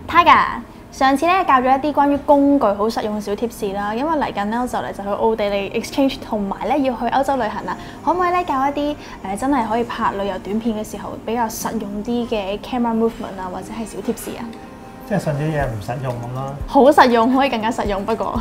Tiger， 上次咧教咗一啲關於工具好實用嘅小貼士啦，因為嚟緊咧我就嚟就去奧地利 exchange， 同埋咧要去歐洲旅行啦，可唔可以咧教一啲真係可以拍旅遊短片嘅時候比較實用啲嘅 camera movement 啊，或者係小貼士啊？ 即係上次啲嘢唔實用咁咯。 好實用，可以更加實用，不過。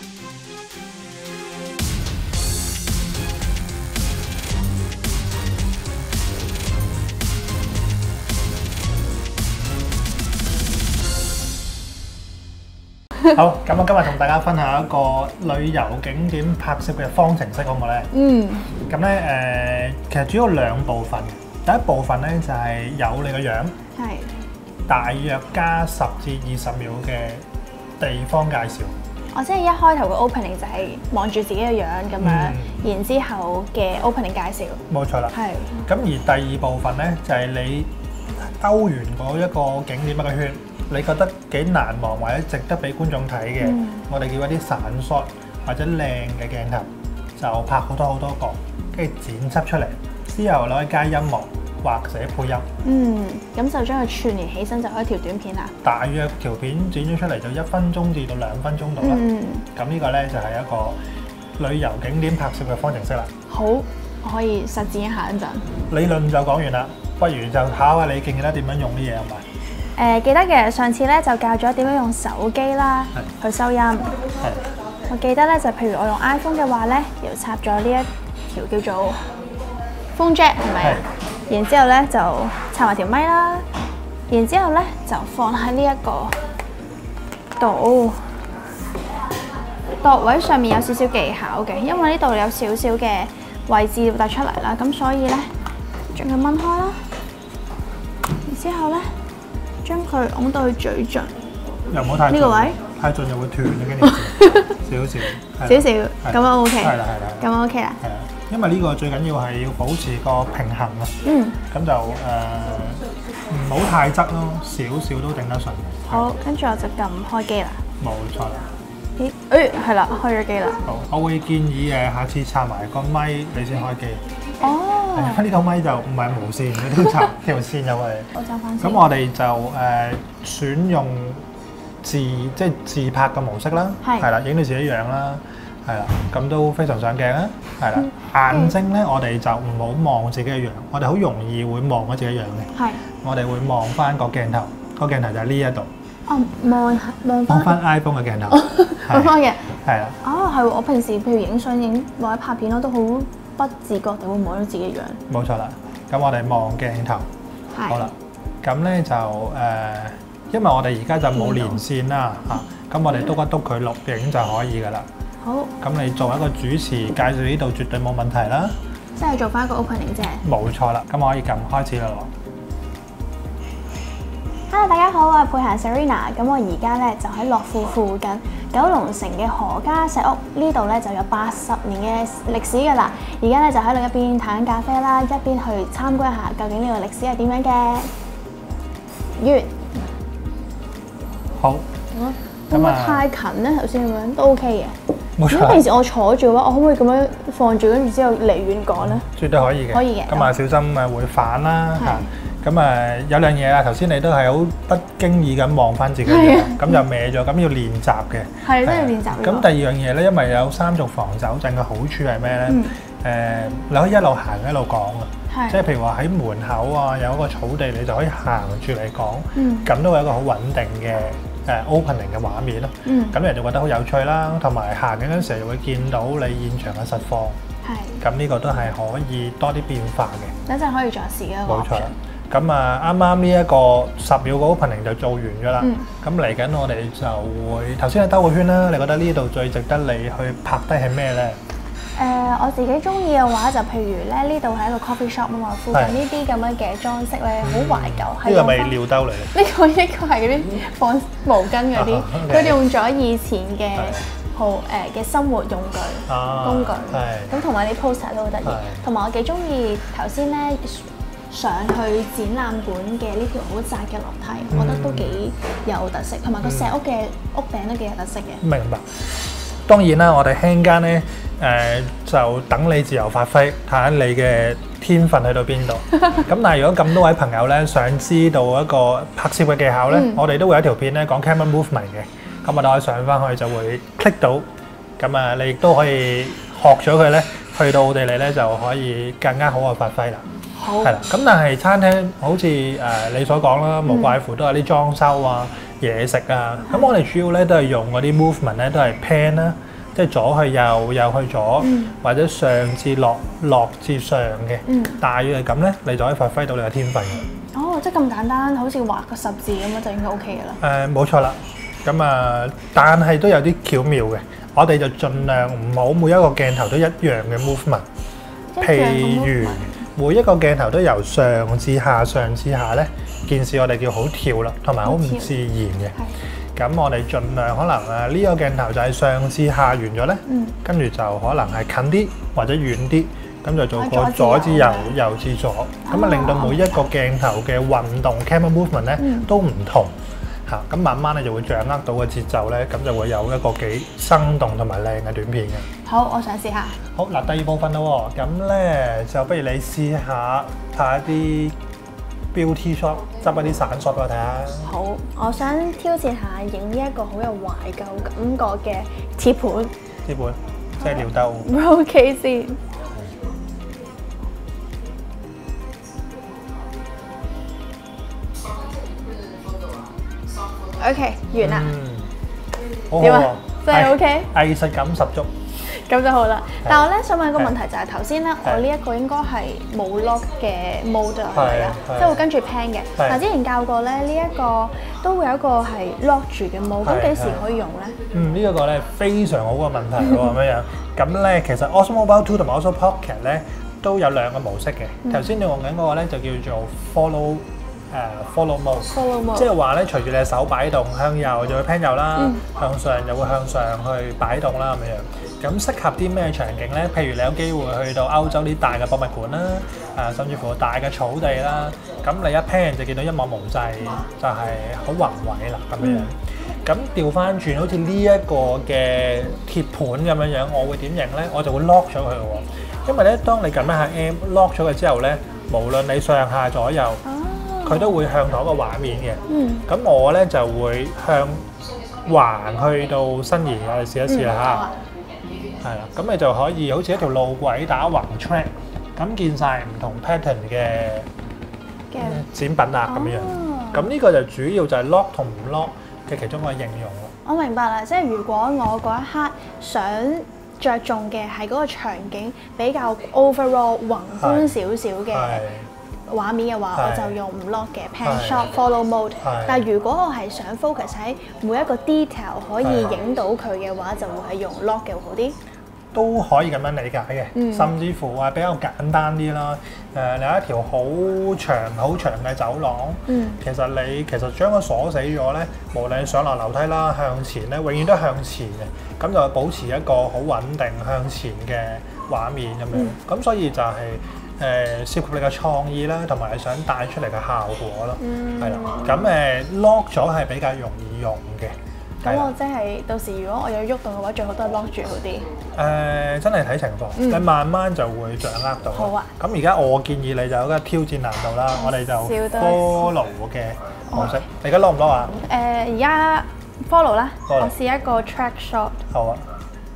好，咁我今日同大家分享一個旅遊景點拍攝嘅方程式，好唔好咧？咁咧其實主要兩部分。第一部分咧就係有你個樣，大約加10至20秒嘅地方介紹。 我即係一開頭個 opening 就係望住自己嘅樣咁樣，然之後嘅 opening 介紹。 冇錯啦。咁而第二部分咧就係你兜完嗰一個景點一個圈。你覺得幾難忘或者值得俾觀眾睇嘅，我哋叫一啲散 shot 或者靚嘅鏡頭，就拍好多個，跟住剪輯出嚟，之後攞去加音樂或者配音。 咁就將佢串連起身就可以條短片啦。 大約條片剪咗出嚟就1分鐘至到2分鐘度啦。咁呢個咧就係一個旅遊景點拍攝嘅方程式啦。 好，我可以實踐一下一陣。 理論就講完啦，不如就考下你記唔記得點樣用啲嘢係咪？ 記得嘅，上次咧就教咗點樣用手機啦去收音。我記得咧就譬如我用 iPhone 嘅話咧，要插咗呢一條叫做 phone jack 係咪？然之後咧就插埋條咪啦，然之後咧就放喺呢一個度。度位上面有少少技巧嘅，因為呢度有少少嘅位置要突出嚟啦，咁所以咧將佢掹開啦，然之後咧。將佢拱到去最盡， 又唔好太盡，呢個位太盡又會斷嘅，跟住少少， 咁啊 OK， 係啦， 咁啊 OK 啦， 係啊，因為呢個最緊要係要保持個平衡啊，咁就唔好太側咯，少少都頂得順。 好，跟住我就撳開機啦， 冇錯啦。 咦，係啦，開咗機啦。 好，我會建議下次插埋個咪你先開機。 哦， 呢個咪就唔係無線，你都插條線入去。 我執翻先。 咁我哋就選用即係自拍嘅模式啦，係啦，影到自己樣啦，係啦，咁都非常上鏡啊，係啦。眼睛咧，我哋就唔好望自己嘅樣，我哋好容易會望咗自己樣嘅。係。我哋會望翻個鏡頭，個鏡頭就係呢一度。 哦，望翻 iPhone 嘅鏡頭。 望翻嘅。 係啦。 係我平時譬如影相或者拍片我都好不自覺地會望到自己樣。冇錯啦，咁我哋望鏡頭。好啦，咁咧就因為我哋而家就冇連線啦嚇，咁我哋篤一篤佢錄影就可以噶啦。好。咁你做一個主持介紹呢度絕對冇問題啦。 即係做翻一個 opening 啫。冇錯啦，咁我可以撳開始啦喎。 Hello， 大家好，我係佩嫻 Serena。咁我而家咧就喺樂富附近九龍城嘅何家石屋呢度咧就有80年嘅歷史㗎啦。而家咧就喺度一邊嘆緊咖啡啦，一邊去參觀一下究竟呢個歷史係點樣嘅。完。好。會唔會太近咧？頭先咁樣都 OK 嘅。冇錯。如果平時我坐住嘅話，我可唔可以咁樣放住，跟住之後離遠講咧？絕對可以嘅。可以嘅。咁小心會反啦嚇。咁有兩嘢啊！頭先你都係好不經意咁望翻自己嘅，咁就歪咗，咁要練習嘅。係，真係練習。咁第二樣嘢咧，因為有3軸防走震嘅好處係咩咧？你可以一路行一路講嘅，即係譬如話喺門口啊，有一個草地，你就可以行住嚟講，咁都會有一個好穩定嘅opening 嘅畫面咯。咁人就覺得好有趣啦，同埋行緊嗰陣時就會見到你現場嘅實況。係。咁呢個都係可以多啲變化嘅。等陣可以再試嘅。冇錯。咁啱啱呢一個10秒個 opening 就做完咗啦。咁嚟緊我哋就會頭先係兜個圈啦。你覺得呢度最值得你去拍低係咩咧？我自己中意嘅話就譬如咧，呢度係一個 coffee shop 啊嘛，附近呢啲咁樣嘅裝飾咧好懷舊。呢個咪尿兜嚟嘅？呢個係嗰啲放毛巾嗰啲，佢哋用咗以前嘅嘅生活用具工具。咁同埋啲 poster 都好得意，同埋我幾中意頭先咧。上去展覽館嘅呢條好窄嘅樓梯，我覺得都幾有特色，同埋個石屋嘅屋頂都幾有特色嘅。明白。當然啦，我哋輕間咧就等你自由發揮，睇下你嘅天分去到邊度。咁但係如果咁多位朋友咧想知道一個拍攝嘅技巧咧，我哋都會有一條片咧講 camera movement 嘅，咁我哋可以上翻去就會 click 到，咁啊你亦都可以學咗佢咧，去到奧地利咧就可以更加好嘅發揮啦。好，係啦。咁但係餐廳好似你所講啦，無怪乎都有啲裝修啊、嘢食啊。咁我哋主要咧都係用嗰啲 movement 咧，都係 pan 啦，即係左去右，右去左，或者上至落，落至上嘅。大約係咁咧，你就可以發揮到你嘅天分嘅。 哦，即係咁簡單，好似畫個十字咁樣就應該 OK 嘅啦。 冇錯啦。咁啊，但係都有啲巧妙嘅。我哋就盡量唔好每一個鏡頭都一樣嘅 movement。譬如每一個鏡頭都由上至下，上至下咧，件事我哋叫好跳啦，同埋好唔自然嘅。咁我哋盡量可能呢個鏡頭就係上至下完咗咧，跟住就可能係近啲或者遠啲，咁就做個左至右，右至左，咁啊令到每一個鏡頭嘅運動 camera movement 咧都唔同嚇，咁慢慢咧就會掌握到個節奏咧，咁就會有一個幾生動同埋靚嘅短片嘅。 好，我想試下。 好嗱，第二部分啦喎，咁咧就不如你試下拍一啲Beauty shot， 執一啲散 shot 俾我睇下。好， 我想挑戰下影呢一個好有懷舊感覺嘅鐵盤。 鐵盤，即係尿兜。 OK 先。OK， 完啦。點啊？真係 OK？ 藝術感十足。 咁就好啦，但係我咧想問一個問題就係頭先咧，我呢一個應該係冇 lock 嘅 mode 係咪啊？即係會跟住 pan 嘅。但之前教過咧，呢一個都會有一個係 lock 住嘅 mode，咁幾時可以用咧？ 呢一個咧非常好嘅問題喎，咁樣。咁咧其實 Osmo Mobile 2同埋 Osmo Pocket 咧都有兩個模式嘅。頭先你用緊嗰個咧就叫做 follow mode， 即係話咧隨住你嘅手擺動，向右就會 pan 右啦，向上就會向上去擺動啦咁樣。咁適合啲咩場景咧？譬如你有機會去到歐洲啲大嘅博物館啦，甚至乎大嘅草地啦，咁你一 pan 就見到一望無際，就係好宏偉啦咁樣。咁調翻轉，好似呢一個嘅鐵盤咁樣樣，我會點影咧？我就會 lock 咗佢喎。因為咧，當你撳一下 M lock 咗佢之後咧，無論你上下左右，佢都會向同一個畫面嘅。咁我咧就會向橫去到伸延，我哋試一試啦嚇。係啦，咁你就可以好似一條路軌打橫 track， 咁見晒唔同 pattern 嘅展品啊咁樣。咁呢個就主要就係 lock 同唔 lock 嘅其中一個應用咯。 我明白啦，即係如果我嗰一刻想着重嘅係嗰個場景比較 overall 宏觀少少嘅畫面嘅話，我就用唔 lock 嘅 pan shot follow mode。但係如果我係想 focus 喺每一個 detail 可以影到佢嘅話，就會係用 lock 嘅會好啲。 都可以咁樣理解嘅，甚至乎話比較簡單啲啦。你有一條好長嘅走廊，其實將佢鎖死咗咧，無論上落樓梯啦、向前咧，永遠都向前嘅，咁就保持一個好穩定向前嘅畫面咁樣。咁所以就係涉及你嘅創意啦，同埋你想帶出嚟嘅效果咯，係啦。咁lock 咗係比較容易用嘅。 咁我即係到時如果我有喐動嘅話，最好都係 lock 住好啲。 真係睇情況，你慢慢就會掌握到。 好啊。 咁而家我建議你就有一個挑戰難度啦，我哋就 follow 嘅模式。你而家 lock 唔 lock 啊？ 而家 follow 啦，我試一個 track shot。 好啊。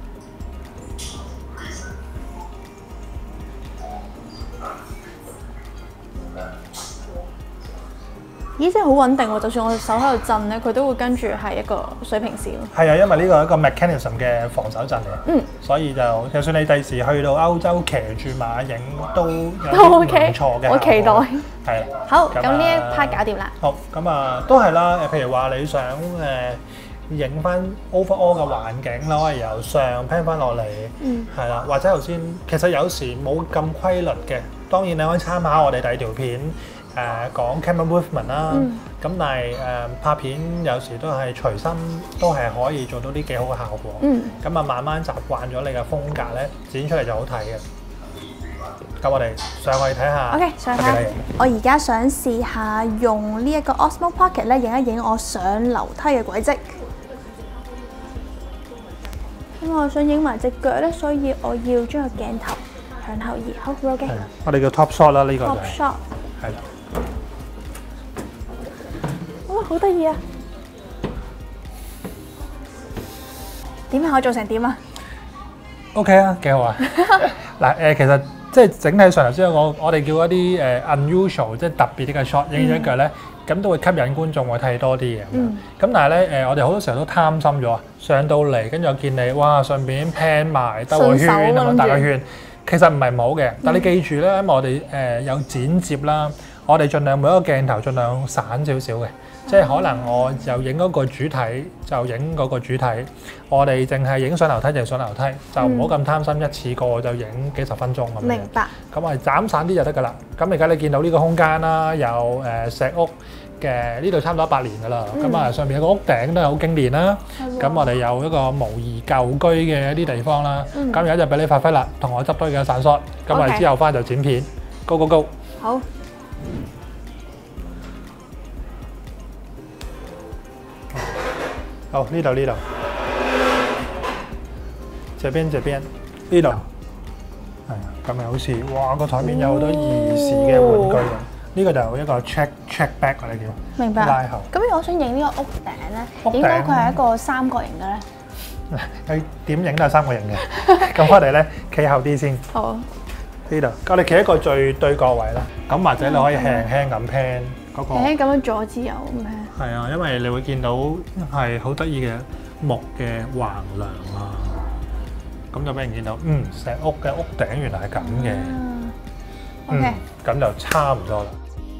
咦，真係好穩定喎！就算我手喺度震咧，佢都會跟住係一個水平線。 係啊，因為呢個係一個 mechanism 嘅防守陣嚟，所以就算你第時去到歐洲騎住馬影都有唔錯嘅。 我期待。 係啦。 好，咁呢一 part 搞掂啦。 好，咁啊都係啦。譬如話你想影翻 overall 嘅環境啦，可以由上 pan 翻落嚟，係啦，或者頭先其實有時冇咁規律嘅，當然你可以參考我哋第二條片。講 camera movement 啦，咁但係拍片有時都係隨心，都係可以做到啲幾好嘅效果。咁啊慢慢習慣咗你嘅風格咧，剪出嚟就好睇嘅。咁我哋上去睇下。 OK， 上去睇。我而家想試下用呢一個 Osmo Pocket 咧，影一影我上樓梯嘅軌跡。因為我想影埋隻腳咧，所以我要將個鏡頭向後移，好 roll 機。 我哋叫 top shot 啦，呢個就係。 top shot。 係啦。 哇，好得意啊！點啊？我做成點啊 ？OK 啊，幾好啊！嗱其實即係整體上頭先我哋叫一啲unusual 即係特別啲嘅 shot 影咗腳咧，咁都會吸引觀眾會睇多啲嘅。咁但係咧我哋好多時候都貪心咗，上到嚟跟住我見你哇上邊 pan 埋兜個圈咁樣大個圈，其實唔係唔好嘅。但你記住咧，因為我哋有剪接啦，我哋盡量每一個鏡頭盡量散少少嘅。即係可能我就影嗰個主體，就影嗰個主體。我哋淨係影上樓梯就上樓梯，就唔好咁貪心，一次過就影幾十分鐘咁樣。 明白。咁我哋斬散啲就得㗎啦。咁而家你見到呢個空間啦，有石屋嘅，呢度差唔多100年㗎啦。咁啊上面有個屋頂都係好經典啦。咁我哋有一個模擬舊居嘅一啲地方啦。咁而家就俾你發揮啦，同我執多幾個散 shot。咁我哋之後翻就剪片。Go go go！ 好。 好，呢度，這邊呢度，係啊，咁咪好似哇個台面有好多兒時嘅玩具。呢個就一個 check back 我哋叫。 明白。 拉後。 咁我想影呢個屋頂咧，點解佢係一個三角形嘅咧？ 你點影都係三角形嘅。咁我哋咧企後啲先。好。呢度，我哋企一個最對角位啦。咁或者你可以輕輕咁 pan。 輕輕咁樣左至右咁樣。係啊，因為你會見到係好得意嘅木嘅橫梁啊，咁就俾人見到，石屋嘅屋頂原來係咁嘅。 OK。 咁就差唔多啦。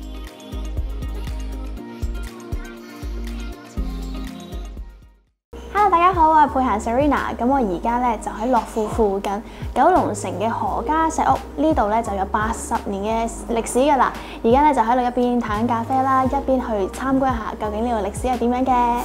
Hello， 大家好，我係佩嫻 Serena。咁我而家咧就喺樂富附近九龍城嘅何家石屋呢度咧就有80年嘅歷史㗎啦。而家咧就喺度一邊嘆緊咖啡啦，一邊去參觀一下究竟呢個歷史係點樣嘅。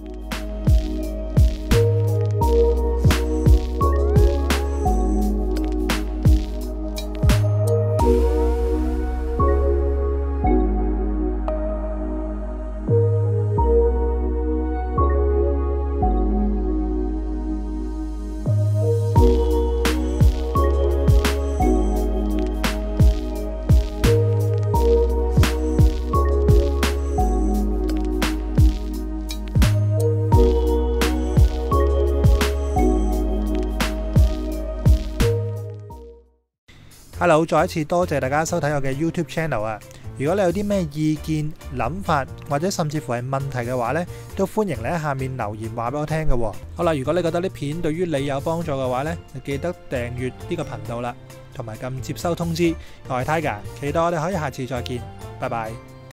Hello， 再一次多謝大家收睇我嘅 YouTube Channel 啊！如果你有啲咩意見、諗法或者甚至乎係問題嘅話呢，都歡迎你喺下面留言話俾我聽嘅。好啦，如果你覺得呢片對於你有幫助嘅話呢，就記得訂閱呢個頻道啦，同埋撳接收通知。我係 Tiger，期待我哋可以下次再見，拜拜。